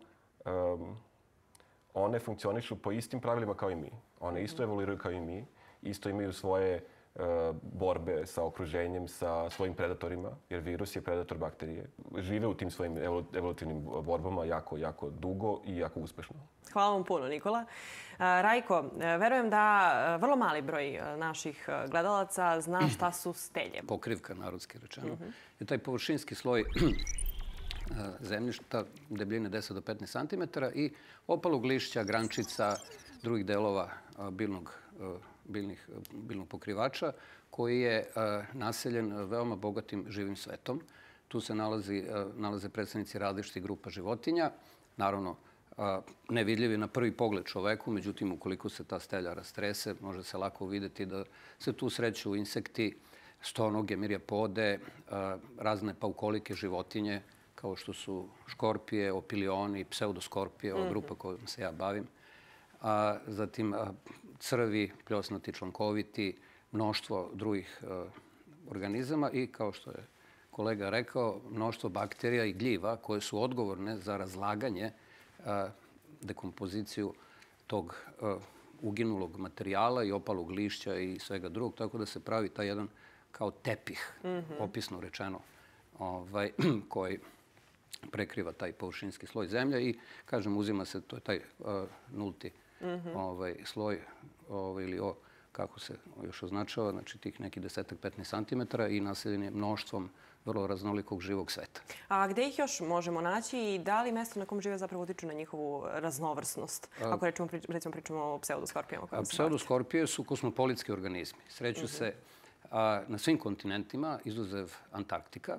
One funkcionišu po istim pravilima kao i mi. One isto evoluiraju kao i mi. Isto imaju svoje borbe sa okruženjem, sa svojim predatorima, jer virus je predator bakterije. Žive u tim svojim evolutivnim borbama jako, jako dugo i jako uspešno. Hvala vam puno, Nikola. Rajko, verujem da vrlo mali broj naših gledalaca zna šta su stelje. Pokrivka, narodski rečeno, je taj površinski sloj zemljišta debljine deset do petnaest centimetara i opalog lišća, grančica, drugih delova biljnog biljnih, biljnog pokrivača koji je naseljen veoma bogatim živim svetom. Tu se nalazi, nalaze predstavnici različitih grupa životinja, naravno nevidljivi na prvi pogled čoveku, međutim ukoliko se ta stelja rastrese, može se lako vidjeti da se tu sreću insekti, stonoge, mirijapode, razne paukolike životinje, kao što su škorpije, opilioni, pseudoskorpije, ova grupa kojom se ja bavim. A zatim crvi, pljosnati, člankoviti, mnoštvo drugih organizama i, kao što je kolega rekao, mnoštvo bakterija i gljiva koje su odgovorne za razlaganje, dekompoziciju tog uginulog materijala i opalog lišća i svega drugog, tako da se pravi taj jedan kao tepih, opisno rečeno, koji prekriva taj površinski sloj zemlje i, kažem, uzima se, to je taj nulti sloj ili o, kako se još označava, znači tih nekih desetak petnaest centimetara i naseljen je mnoštvom vrlo raznolikog živog sveta. A gde ih još možemo naći i da li mesto na kom žive zapravo utiču na njihovu raznovrsnost? Ako recimo pričamo o pseudoskorpijama. Pseudoskorpije su kosmopolitski organizmi. Sreću se na svim kontinentima, izuzev Antarktika.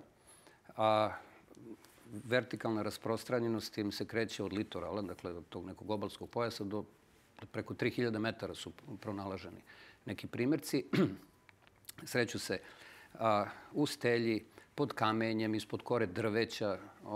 Vertikalna rasprostranjenost im se kreće od litorala, dakle od tog nekog obalskog pojasa, do preko tri hiljade metara su pronalaženi neki primjerci. Sreću se u stelji, pod kamenjem, ispod kore drveća,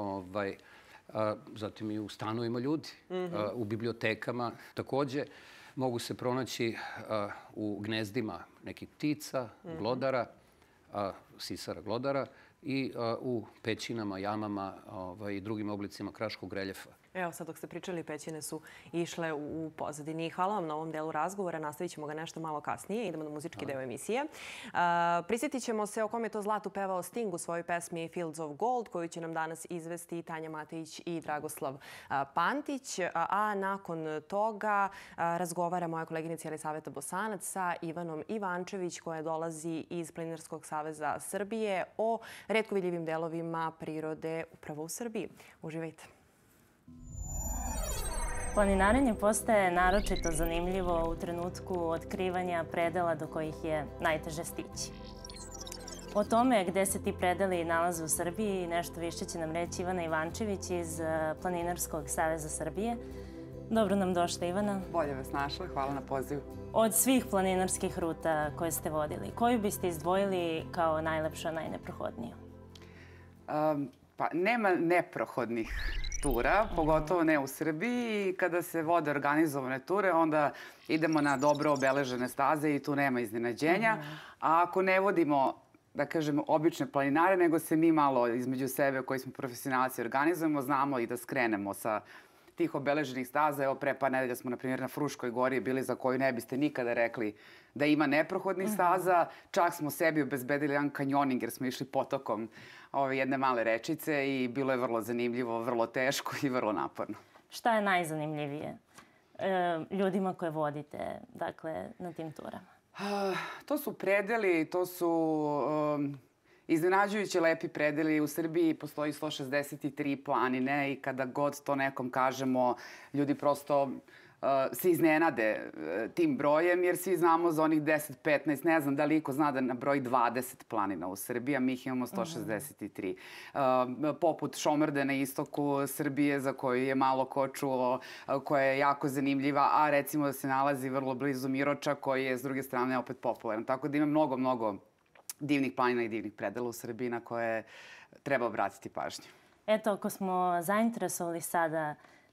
zatim i u stanovima ljudi, u bibliotekama. Također mogu se pronaći u gnezdima nekih ptica, glodara, sisara glodara i u pećinama, jamama i drugim oblicima kraškog reljefa. Evo, sad dok ste pričali, pećine su išle u pozadini. Hvala vam na ovom delu razgovora. Nastavit ćemo ga nešto malo kasnije. Idemo na muzički deo emisije. Prisjetit ćemo se o kom je to zlatu pevao Sting u svojoj pesmi Fields of Gold, koju će nam danas izvesti Tanja Matejić i Dragoslav Pantić. A nakon toga razgovara moja koleginica Jelisaveta Bosanac sa Ivanom Ivančević, koja dolazi iz Planinarskog saveza Srbije, o retko vidljivim delovima prirode upravo u Srbiji. Uživajte. Planinarenje postaje naročito zanimljivo u trenutku otkrivanja predela do kojih je najteže stići. O tome gde se ti predeli nalaze u Srbiji nešto više će nam reći Ivana Ivančević iz Planinarskog saveza Srbije. Dobro nam došla, Ivana. Bolje vas našla, hvala na pozivu. Od svih planinarskih ruta koje ste vodili, koju biste izdvojili kao najlepša, najneprohodniju? Pa nema neprohodnih tura, pogotovo ne u Srbiji. I kada se vode organizovane ture, onda idemo na dobro obeležene staze i tu nema iznenađenja. A ako ne vodimo, da kažemo, obične planinare, nego se mi malo između sebe koji smo profesionalci organizujemo, znamo i da skrenemo sa tih obeleženih staza. Evo, pre par nedelja smo, na primjer, na Fruškoj gori bili, za koju ne biste nikada rekli da ima neprohodnih staza. Čak smo sebi obezbedili jedan kanjoning jer smo išli potokom ove jedne male rečice i bilo je vrlo zanimljivo, vrlo teško i vrlo naporno. Šta je najzanimljivije ljudima koje vodite, dakle, na tim turama? To su predeli, to su iznenađujuće lepi predeli. U Srbiji postoji sto šezdeset tri planine i kada god to nekom kažemo, ljudi prosto se iznenade tim brojem, jer svi znamo za onih deset petnaest, ne znam da li iko zna da na broj dvadeset planina u Srbiji, a mi ih imamo sto šezdeset tri. Poput Šomrde na istoku Srbije, za koju je malo ko čuo, koja je jako zanimljiva, a recimo da se nalazi vrlo blizu Miroča, koji je s druge strane opet popularan. Tako da ima mnogo, mnogo divnih planina i divnih predela u Srbiji na koje treba obratiti pažnju. Eto, ako smo zainteresovali sada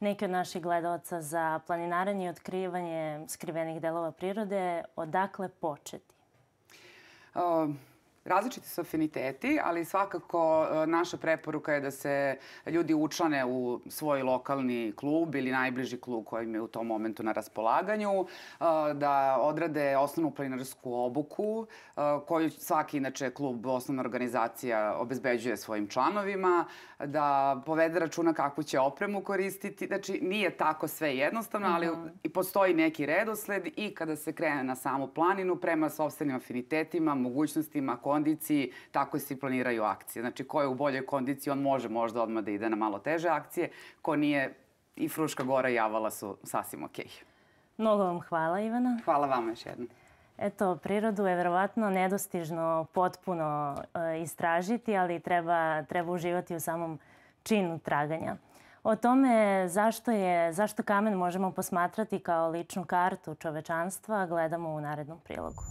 neki od naših gledalaca za planinarenje i otkrivanje skrivenih delova prirode, odakle početi? Um. Različiti su afiniteti, ali svakako naša preporuka je da se ljudi učlane u svoj lokalni klub ili najbliži klub koji im je u tom momentu na raspolaganju, da odrade osnovnu planinarsku obuku koju svaki inače klub, osnovna organizacija obezbeđuje svojim članovima, da povede računa kakvu će opremu koristiti. Znači, nije tako sve jednostavno, ali i postoji neki redosled i kada se krene na samu planinu prema sopstvenim afinitetima, mogućnostima, kondiciji, tako se planiraju akcije. Znači, ko je u boljoj kondiciji, on može možda odmah da ide na malo teže akcije. Ko nije, i Fruška Gora i Avala su sasvim okej. Mnogo vam hvala, Ivana. Hvala vama još jednom. Eto, prirodu je verovatno nedostižno potpuno istražiti, ali treba, treba uživati u samom činu traganja. O tome zašto, je, zašto kamen možemo posmatrati kao ličnu kartu čovečanstva gledamo u narednom prilogu.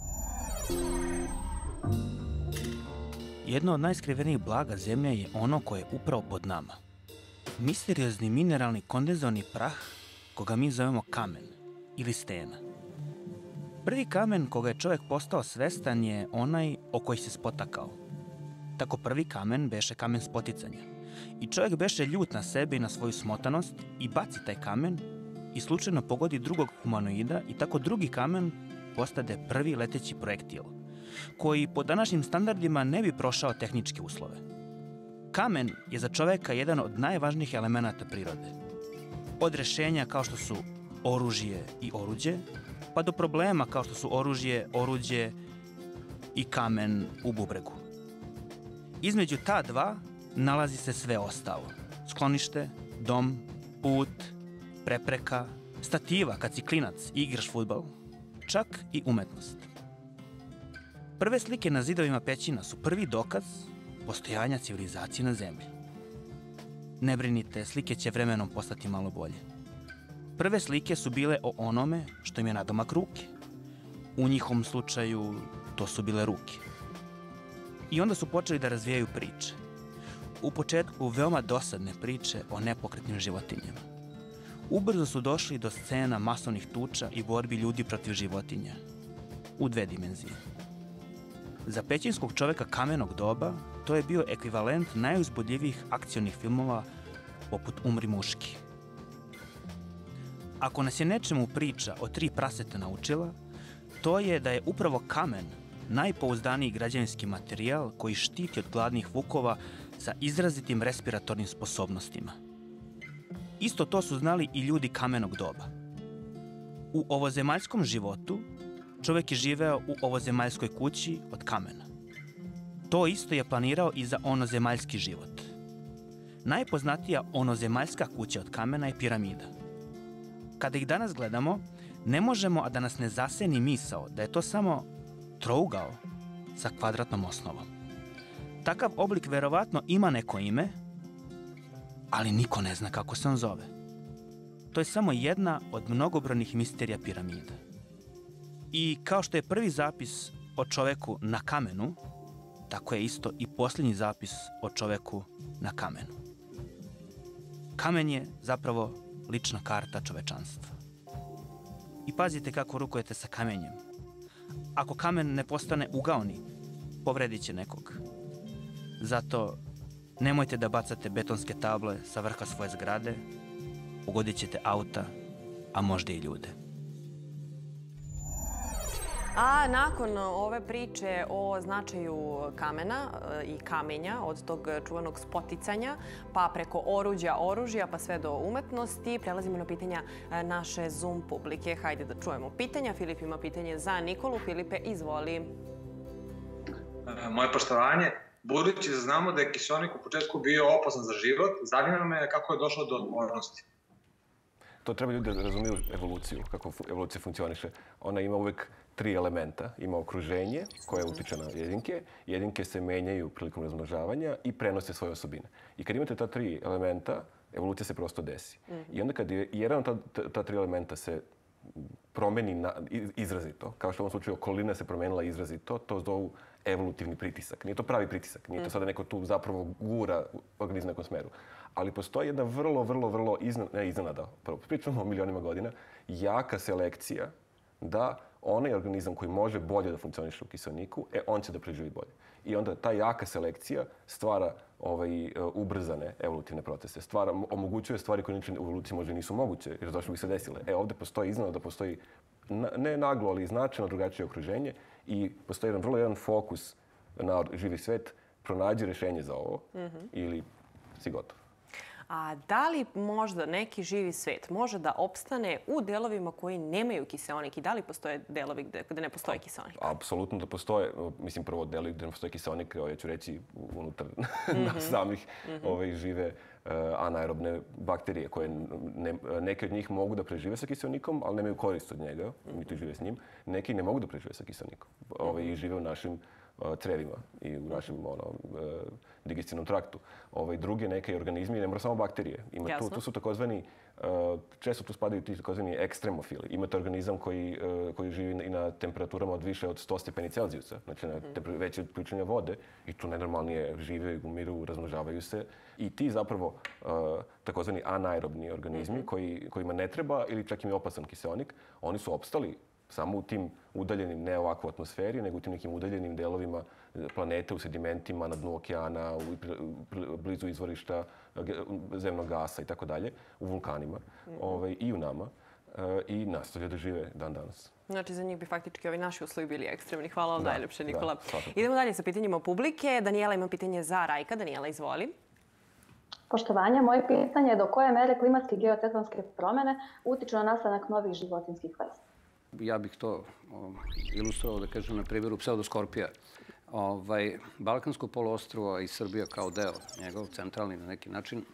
Jedno od najskrivenijih blaga Zemlje je ono koje je upravo pod nama. Misteriozni mineralni kondenzovani prah koga mi zovemo kamen ili stena. Prvi kamen koga je čovjek postao svestan je onaj o koji se spotakao. Tako prvi kamen beše kamen spoticanja. I čovjek beše ljut na sebe i na svoju smotanost i baci taj kamen i slučajno pogodi drugog humanoida i tako drugi kamen postade prvi leteći projektil, koji po današnjim standardima ne bi prošao tehničke uslove. Kamen je za čoveka jedan od najvažnijih elemenata prirode. Od rešenja kao što su oružje i oruđe, pa do problema kao što su oružje, oruđe i kamen u bubregu. Između ta dva nalazi se sve ostalo. Sklonište, dom, put, prepreka, stativa kad si klinac i igraš fudbal, čak i umetnost. Prve slike na zidovima pećina su prvi dokaz postojanja civilizacije na Zemlji. Ne brinite, slike će vremenom postati malo bolje. Prve slike su bile o onome što im je nadomak ruke. U njihovom slučaju to su bile ruke. I onda su počeli da razvijaju priče. U početku veoma dosadne priče o nepokretnim životinjama. Ubrzo su došli do scena masovnih tuča i borbi ljudi protiv životinja. U dve dimenzije. Za pećinskog čoveka kamenog doba to je bio ekvivalent najuzbudljivijih akcionih filmova poput Umri muški. Ako nas je nečemu priča o tri praseta naučila, to je da je upravo kamen najpouzdaniji građevinski materijal koji štiti od gladnih vukova sa izrazitim respiratornim sposobnostima. Isto to su znali i ljudi kamenog doba. U ovozemaljskom životu čovjek je živeo u ovozemaljskoj kući od kamena. To isto je planirao i za onozemaljski život. Najpoznatija onozemaljska kuća od kamena je piramida. Kada ih danas gledamo, ne možemo a da nas ne zaseni misao da je to samo trougao sa kvadratnom osnovom. Takav oblik verovatno ima neko ime, ali niko ne zna kako se on zove. To je samo jedna od mnogobrojnih misterija piramida. I kao što je prvi zapis o čoveku na kamenu, tako je isto i posljednji zapis o čoveku na kamenu. Kamen je zapravo lična karta čovečanstva. I pazite kako rukujete sa kamenjem. Ako kamen ne postane ugaoni, povredit će nekog. Zato nemojte da bacate betonske table sa vrha svoje zgrade, pogodit ćete auta, a možda i ljude. A nakon ove priče o značaju kamena i kamenja, od tog čuvenog spoticanja, pa preko oruđa, oružja, pa sve do umetnosti, prelazimo na pitanja naše Zoom publike. Hajde da čujemo pitanja. Filip ima pitanje za Nikolu. Filipe, izvoli. Moje poštovanje. Budući da znamo da je kiseonik u početku bio opasan za život, zanima me kako je došlo do otpornosti. To treba ljudi da razumiju evoluciju, kako evolucija funkcioniše. Ona ima uvek tri elementa. Ima okruženje koje utiče na jedinke. Jedinke se menjaju prilikom razmnožavanja i prenose svoje osobine. I kad imate ta tri elementa, evolucija se prosto desi. I onda kad je jedan od ta, ta tri elementa se promeni na, izrazito, kao što u ovom slučaju okolina se promenila izrazito, to zovu evolutivni pritisak. Nije to pravi pritisak, nije to sada neko tu zapravo gura organizam u nekom smeru. Ali postoji jedna vrlo, vrlo, vrlo izna, ne iznenada, prvo pričamo o milionima godina, jaka selekcija da onaj organizam koji može bolje da funkcioniše u kiseoniku, e, on će da preživi bolje. I onda ta jaka selekcija stvara ovaj, ubrzane evolutivne procese. Stvara, omogućuje stvari koje u evoluciji možda nisu moguće, jer zašto bi se desile. E, ovde postoji iznenada, da postoji na, ne naglo, ali značajno drugačije okruženje i postoji jedan vrlo jedan fokus na živi svet, pronađi rešenje za ovo mm-hmm. ili si gotov. A da li možda neki živi svet može da opstane u delovima koji nemaju kiseonik i da li postoje delovi gde, gde ne postoji kiseonik? Apsolutno da postoje. Mislim, prvo delovi gde ne postoji kiseonik, ja ću reći unutar mm-hmm. nas samih mm-hmm. ovaj, žive uh, anaerobne bakterije koje ne, neke od njih mogu da prežive sa kiseonikom, ali nemaju korist od njega, mm-hmm. mi tu žive s njim. Neki ne mogu da prežive sa kiseonikom. Ovaj, i žive u našim crevima i u našem ono, digestivnom traktu. Ovaj, druge neke organizmi, ne mora samo bakterije. Ima tu, tu su takozvani, često tu spadaju ti takozvani ekstremofili. Imate organizam koji, koji živi i na temperaturama od više od sto stepeni Celzijusa, znači na veće od ključanja vode i tu nenormalnije žive, umiru, razmnožavaju se. I ti zapravo takozvani anaerobni organizmi mm-hmm. koji, kojima ne treba ili čak im je opasan kiseonik, oni su opstali samo u tim udaljenim, ne ovako atmosferi, nego u tim nekim udaljenim delovima planete, u sedimentima, na dnu okeana, u blizu izvorišta zemnog gasa i tako dalje, u vulkanima mm-hmm. ovaj, i u nama i nastavljaju da žive dan danas. Znači, za njih bi faktički ovi naši uslovi bili ekstremni. Hvala vam da, najljepše, Nikola. Da, idemo dalje sa pitanjima publike. Danijela ima pitanje za Rajka. Danijela, izvoli. Poštovanje, moje pitanje je do koje mere klimatske i geotektonske promene utiču na nastanak novih životinskih vrsta? Ja bih to ilustrovao, da kažem, na primjeru pseudoskorpija. Ovaj, Balkansko poluostrvo i Srbija kao deo njegov, centralni na neki način,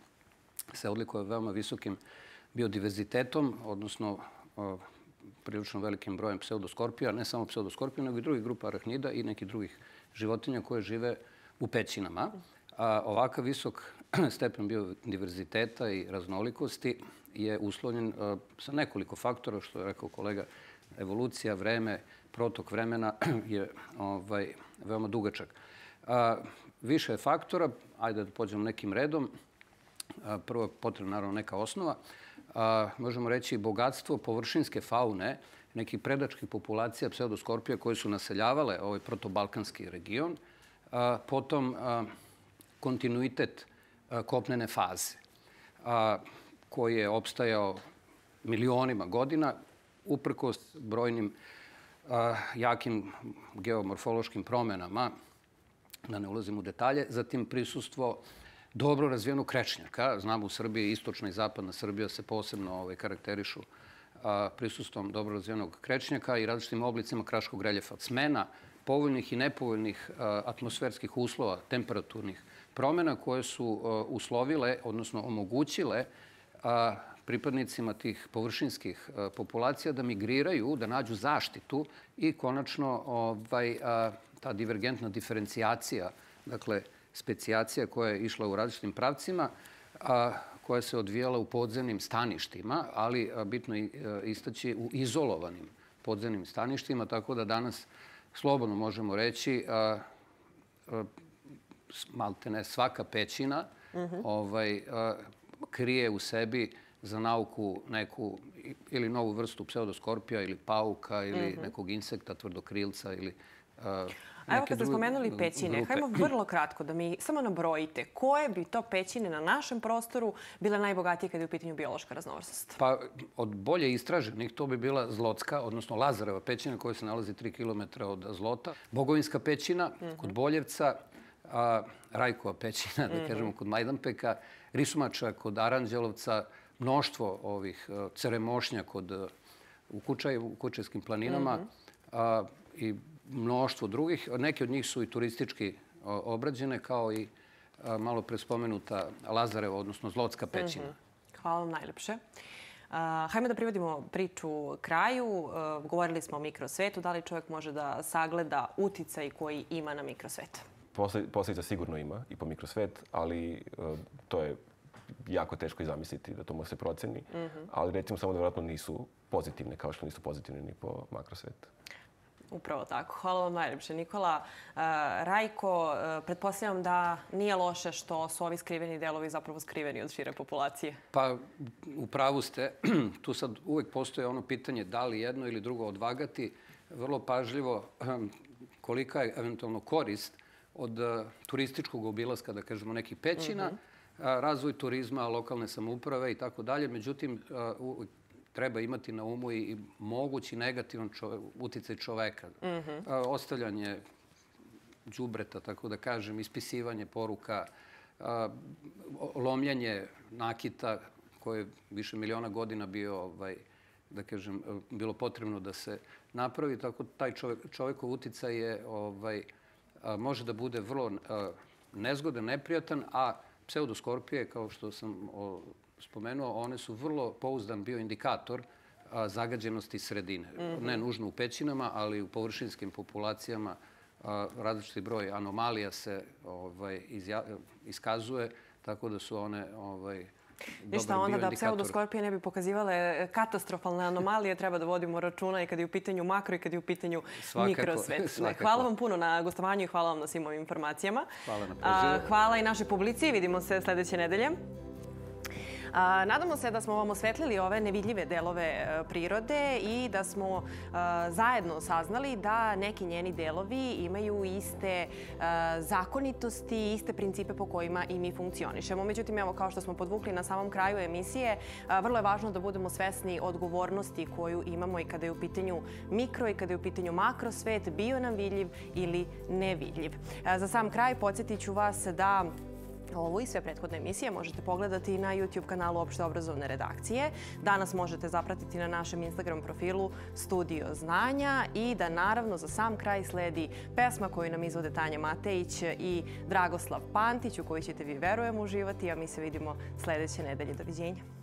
se odlikuje veoma visokim biodiverzitetom, odnosno o, prilično velikim brojem pseudoskorpija, ne samo pseudoskorpija, nego i drugih grupa arahnida i nekih drugih životinja koje žive u pećinama. A ovakav visok stepen biodiverziteta i raznolikosti je uslovljen a, sa nekoliko faktora, što je rekao kolega, evolucija, vreme, protok vremena je ovaj, veoma dugačak. A, više je faktora, ajde da pođemo nekim redom. A, prvo je potrebna naravno neka osnova. A, možemo reći bogatstvo površinske faune, nekih predačkih populacija pseudoskorpija koje su naseljavale ovaj protobalkanski region. A, potom a, kontinuitet a, kopnene faze a, koji je opstajao milionima godina, uprkos brojnim a, jakim geomorfološkim promenama, da ne ulazim u detalje, zatim prisustvo dobro razvijenog krečnjaka. Znamo u Srbiji, istočna i zapadna Srbija se posebno ovaj, karakterišu a, prisustvom dobro razvijenog krečnjaka i različitim oblicima kraškog reljefa. Smena povoljnih i nepovoljnih a, atmosferskih uslova, temperaturnih promjena koje su a, uslovile, odnosno omogućile a, pripadnicima tih površinskih a, populacija da migriraju, da nađu zaštitu i konačno ovaj, a, ta divergentna diferencijacija, dakle specijacija koja je išla u različitim pravcima, a, koja se odvijala u podzemnim staništima, ali a, bitno je istaći u izolovanim podzemnim staništima, tako da danas slobodno možemo reći a, a, maltene svaka pećina mm-hmm. ovaj, a, krije u sebi za nauku neku ili novu vrstu pseudoskorpija ili pauka ili mm-hmm. nekog insekta, tvrdokrilca ili uh, A evo kad ste spomenuli pećine, grupe. hajmo vrlo kratko da mi samo nabrojite koje bi to pećine na našem prostoru bile najbogatije kada je u pitanju biološka raznovrsnost? Pa od bolje istraženih to bi bila Zlotska, odnosno Lazareva pećina koja se nalazi tri kilometra od Zlota. Bogovinska pećina mm-hmm. kod Boljevca, a, Rajkova pećina, da mm-hmm. kažemo, kod Majdanpeka, Risumača kod Aranđelovca, mnoštvo ovih uh, ceremošnja kod, uh, u, Kučaj, u Kučajskim planinama mm-hmm. a, i mnoštvo drugih. Neke od njih su i turistički uh, obrađene, kao i uh, malo pre spomenuta Lazareva, odnosno Zlotska pećina. Mm-hmm. Hvala vam najlepše. Uh, hajmo da privodimo priču kraju. Uh, govorili smo o mikrosvetu. Da li čovjek može da sagleda uticaj koji ima na mikrosvet? Posljedica sigurno ima i po mikrosvet, ali uh, to je jako teško i zamisliti da to može se proceni, ali recimo samo da vjerojatno nisu pozitivne, kao što nisu pozitivne ni po makrosvetu. Upravo tako. Hvala vam najljepše, Nikola. Rajko, pretpostavljam da nije loše što su ovi skriveni delovi zapravo skriveni od šire populacije. Pa, u pravu ste. Tu sad uvek postoje ono pitanje da li jedno ili drugo odvagati. Vrlo pažljivo kolika je eventualno korist od turističkog obilaska, da kažemo, nekih pećina, razvoj turizma, lokalne samouprave i tako dalje. Međutim, treba imati na umu i mogući negativan uticaj čoveka. Ostavljanje đubreta, tako da kažem, ispisivanje poruka, lomljanje nakita koje je više miliona godina bio, da kažem, bilo potrebno da se napravi. Tako taj čovekov uticaj je, može da bude vrlo nezgodan, neprijatan, a pseudoskorpije, kao što sam spomenuo, one su vrlo pouzdan bioindikator zagađenosti sredine. Ne nužno u pećinama, ali u površinskim populacijama različiti broj anomalija se iskazuje, tako da su one Ništa, onda da pseudoskorpije ne bi pokazivale katastrofalne anomalije, treba da vodimo računa i kad je u pitanju makro i kad je u pitanju mikrosvet. Hvala vam puno na gostovanju i hvala vam na svim ovim informacijama. Hvala na pozivu. Hvala i našoj publici. Vidimo se sljedeće nedelje. Nadamo se da smo vam osvetlili ove nevidljive delove prirode i da smo zajedno saznali da neki njeni delovi imaju iste zakonitosti, iste principe po kojima i mi funkcionišemo. Međutim, evo, kao što smo podvukli na samom kraju emisije, vrlo je važno da budemo svesni odgovornosti koju imamo i kada je u pitanju mikro i kada je u pitanju makrosvet, bio nam vidljiv ili nevidljiv. Za sam kraj podsjetit ću vas da ovu i sve prethodne emisije možete pogledati na YouTube kanalu Opšte obrazovne redakcije. Danas možete zapratiti na našem Instagram profilu Studio Znanja i da naravno za sam kraj sledi pesma koju nam izvode Tanja Matejić i Dragoslav Pantić, u kojoj ćete vi, verujem, uživati, a mi se vidimo sljedeće nedelje. Doviđenja.